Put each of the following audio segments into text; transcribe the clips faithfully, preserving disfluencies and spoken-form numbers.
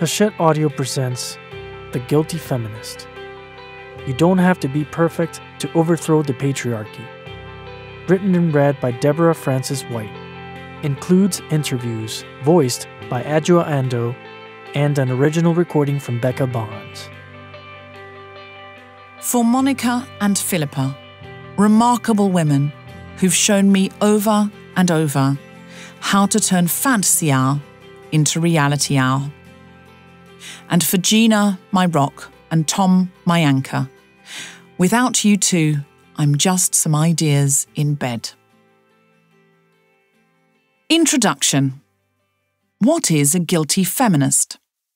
Hachette Audio presents The Guilty Feminist. You don't have to be perfect to overthrow the patriarchy. Written and read by Deborah Francis White. Includes interviews voiced by Adjoa Andoh and an original recording from Becca Bonds. For Monica and Philippa, remarkable women who've shown me over and over how to turn fantasy hour into reality hour. And for Gina, my rock, and Tom, my anchor, without you two, I'm just some ideas in bed. Introduction. What is a guilty feminist?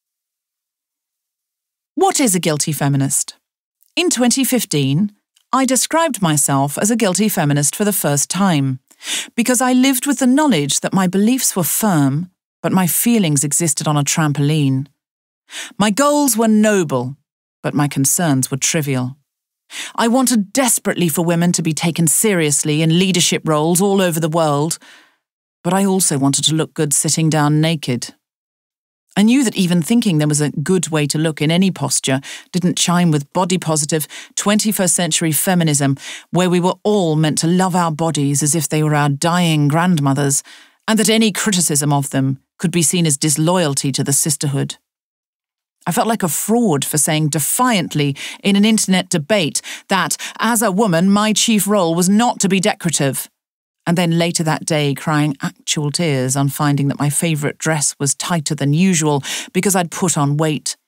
What is a guilty feminist? In twenty fifteen, I described myself as a guilty feminist for the first time, because I lived with the knowledge that my beliefs were firm, but my feelings existed on a trampoline. My goals were noble, but my concerns were trivial. I wanted desperately for women to be taken seriously in leadership roles all over the world, but I also wanted to look good sitting down naked. I knew that even thinking there was a good way to look in any posture didn't chime with body-positive twenty-first century feminism, where we were all meant to love our bodies as if they were our dying grandmothers, and that any criticism of them could be seen as disloyalty to the sisterhood. I felt like a fraud for saying defiantly in an internet debate that, as a woman, my chief role was not to be decorative, and then later that day crying actual tears on finding that my favourite dress was tighter than usual because I'd put on weight.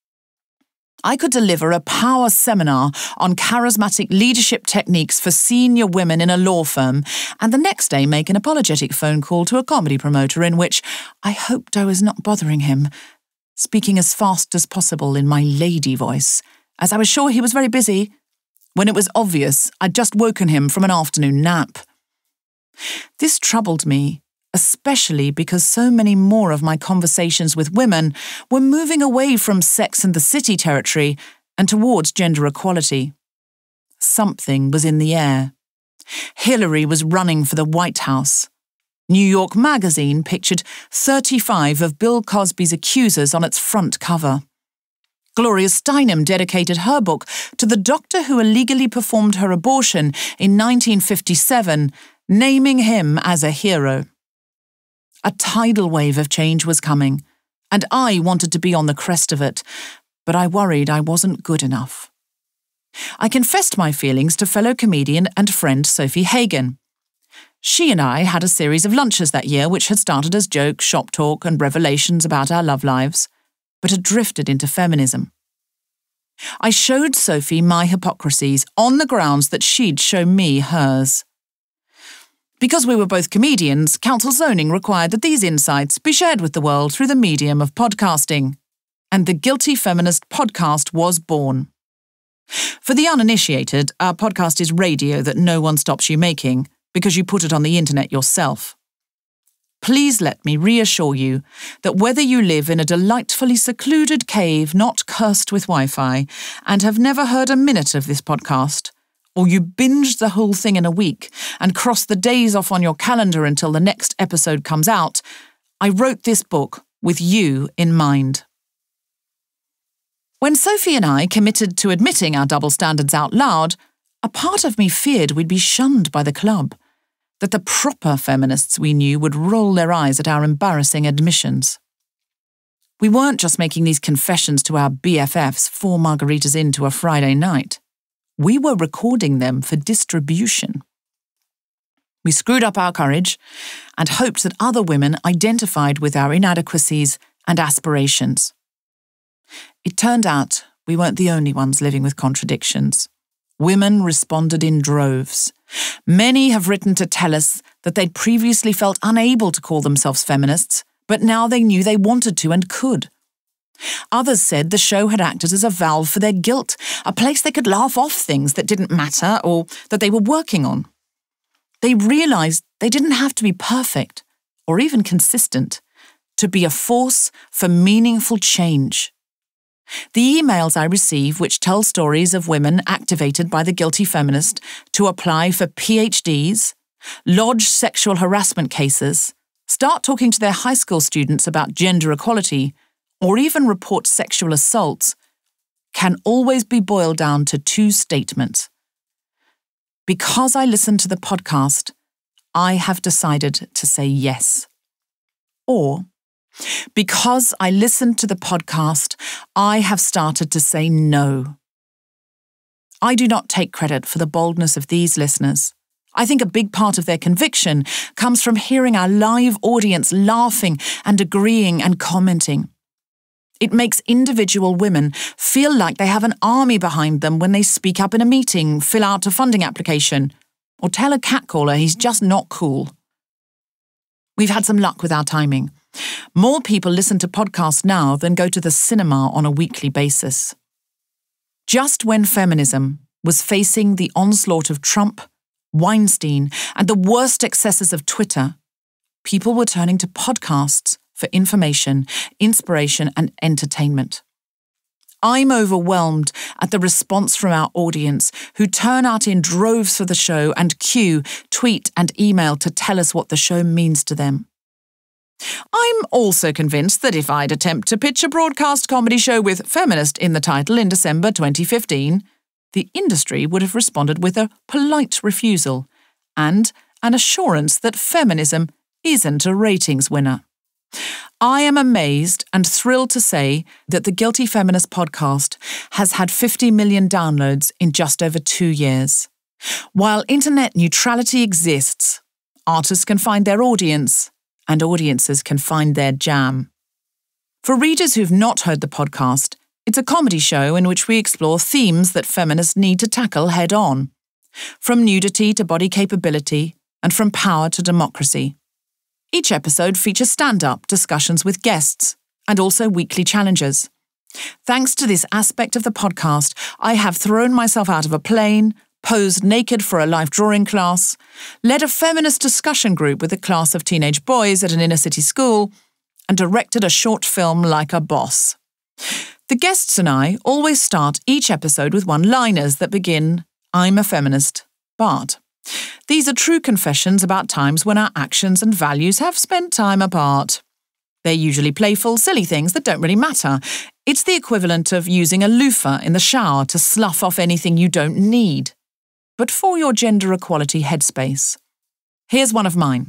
I could deliver a power seminar on charismatic leadership techniques for senior women in a law firm, and the next day make an apologetic phone call to a comedy promoter in which I hoped I was not bothering him, speaking as fast as possible in my lady voice, as I was sure he was very busy, when it was obvious I'd just woken him from an afternoon nap. This troubled me, especially because so many more of my conversations with women were moving away from Sex and the City territory and towards gender equality. Something was in the air. Hillary was running for the White House. New York Magazine pictured thirty-five of Bill Cosby's accusers on its front cover. Gloria Steinem dedicated her book to the doctor who illegally performed her abortion in nineteen fifty-seven, naming him as a hero. A tidal wave of change was coming, and I wanted to be on the crest of it, but I worried I wasn't good enough. I confessed my feelings to fellow comedian and friend Sophie Hagen. She and I had a series of lunches that year which had started as jokes, shop talk, and revelations about our love lives, but had drifted into feminism. I showed Sophie my hypocrisies on the grounds that she'd show me hers. Because we were both comedians, council zoning required that these insights be shared with the world through the medium of podcasting, and the Guilty Feminist podcast was born. For the uninitiated, our podcast is radio that no one stops you making, because you put it on the internet yourself. Please let me reassure you that whether you live in a delightfully secluded cave not cursed with Wi-Fi and have never heard a minute of this podcast, or you binged the whole thing in a week and cross the days off on your calendar until the next episode comes out, I wrote this book with you in mind. When Sophie and I committed to admitting our double standards out loud, a part of me feared we'd be shunned by the club, that the proper feminists we knew would roll their eyes at our embarrassing admissions. We weren't just making these confessions to our B F Fs four margaritas into a Friday night. We were recording them for distribution. We screwed up our courage and hoped that other women identified with our inadequacies and aspirations. It turned out we weren't the only ones living with contradictions. Women responded in droves. Many have written to tell us that they'd previously felt unable to call themselves feminists, but now they knew they wanted to and could. Others said the show had acted as a valve for their guilt, a place they could laugh off things that didn't matter or that they were working on. They realised they didn't have to be perfect, or even consistent, to be a force for meaningful change. The emails I receive, which tell stories of women activated by the guilty feminist to apply for P H Ds, lodge sexual harassment cases, start talking to their high school students about gender equality, or even report sexual assaults, can always be boiled down to two statements. Because I listen to the podcast, I have decided to say yes. Or, because I listened to the podcast, I have started to say no. I do not take credit for the boldness of these listeners. I think a big part of their conviction comes from hearing our live audience laughing and agreeing and commenting. It makes individual women feel like they have an army behind them when they speak up in a meeting, fill out a funding application, or tell a catcaller he's just not cool. We've had some luck with our timing. More people listen to podcasts now than go to the cinema on a weekly basis. Just when feminism was facing the onslaught of Trump, Weinstein, and the worst excesses of Twitter, people were turning to podcasts for information, inspiration, and entertainment. I'm overwhelmed at the response from our audience, who turn out in droves for the show and queue, tweet, and email to tell us what the show means to them. I'm also convinced that if I'd attempt to pitch a broadcast comedy show with Feminist in the title in December twenty fifteen, the industry would have responded with a polite refusal and an assurance that feminism isn't a ratings winner. I am amazed and thrilled to say that the Guilty Feminist podcast has had fifty million downloads in just over two years. While internet neutrality exists, artists can find their audience, and audiences can find their jam. For readers who've not heard the podcast, it's a comedy show in which we explore themes that feminists need to tackle head-on, from nudity to body capability, and from power to democracy. Each episode features stand-up discussions with guests, and also weekly challenges. Thanks to this aspect of the podcast, I have thrown myself out of a plane, posed naked for a life drawing class, led a feminist discussion group with a class of teenage boys at an inner-city school, and directed a short film like a boss. The guests and I always start each episode with one-liners that begin, "I'm a feminist, but..." These are true confessions about times when our actions and values have spent time apart. They're usually playful, silly things that don't really matter. It's the equivalent of using a loofah in the shower to slough off anything you don't need, but for your gender equality headspace. Here's one of mine.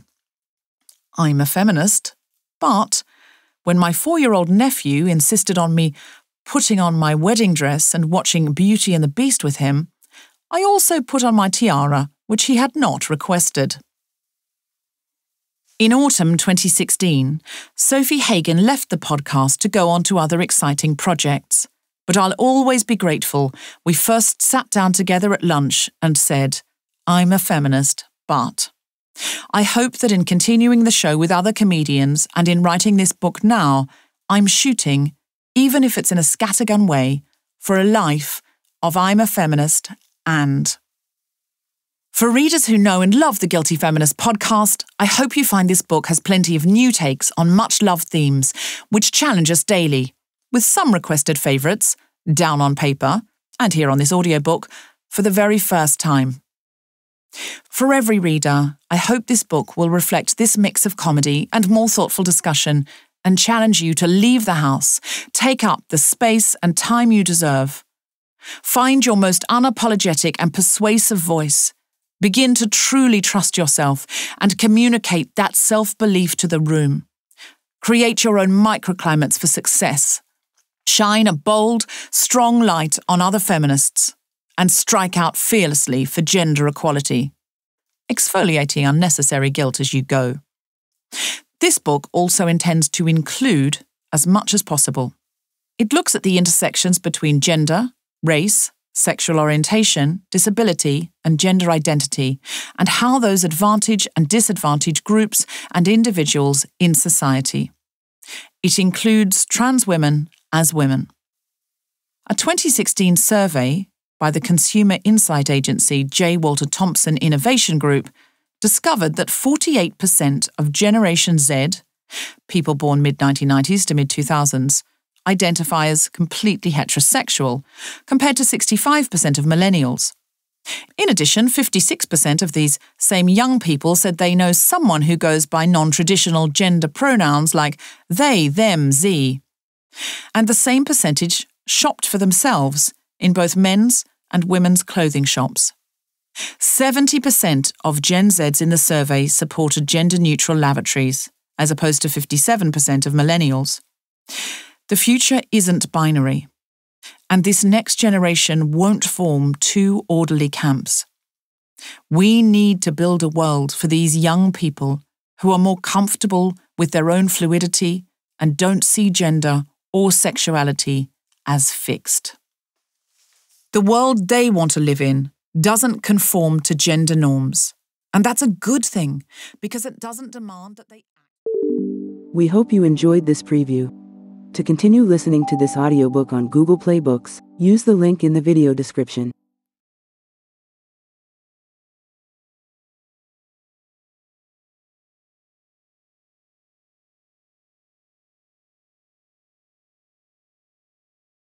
I'm a feminist, but when my four-year-old nephew insisted on me putting on my wedding dress and watching Beauty and the Beast with him, I also put on my tiara, which he had not requested. In autumn twenty sixteen, Sophie Hagen left the podcast to go on to other exciting projects. But I'll always be grateful we first sat down together at lunch and said, "I'm a feminist, but..." I hope that in continuing the show with other comedians and in writing this book now, I'm shooting, even if it's in a scattergun way, for a life of I'm a feminist and... For readers who know and love the Guilty Feminist podcast, I hope you find this book has plenty of new takes on much-loved themes, which challenge us daily, with some requested favourites, down on paper, and here on this audiobook, for the very first time. For every reader, I hope this book will reflect this mix of comedy and more thoughtful discussion and challenge you to leave the house, take up the space and time you deserve. Find your most unapologetic and persuasive voice. Begin to truly trust yourself and communicate that self-belief to the room. Create your own microclimates for success. Shine a bold, strong light on other feminists and strike out fearlessly for gender equality, exfoliating unnecessary guilt as you go. This book also intends to include as much as possible. It looks at the intersections between gender, race, sexual orientation, disability, and gender identity, and how those advantage and disadvantage groups and individuals in society. It includes trans women as women. A twenty sixteen survey by the consumer insight agency J. Walter Thompson Innovation Group discovered that forty-eight percent of Generation Z, people born mid nineteen nineties to mid two thousands, identify as completely heterosexual, compared to sixty-five percent of millennials. In addition, fifty-six percent of these same young people said they know someone who goes by non-traditional gender pronouns like they, them, z. And the same percentage shopped for themselves in both men's and women's clothing shops. seventy percent of Gen Zs in the survey supported gender-neutral lavatories, as opposed to fifty-seven percent of millennials. The future isn't binary, and this next generation won't form two orderly camps. We need to build a world for these young people who are more comfortable with their own fluidity and don't see gender or sexuality as fixed. The world they want to live in doesn't conform to gender norms, and that's a good thing because it doesn't demand that they act. We hope you enjoyed this preview. To continue listening to this audiobook on Google Play Books, use the link in the video description.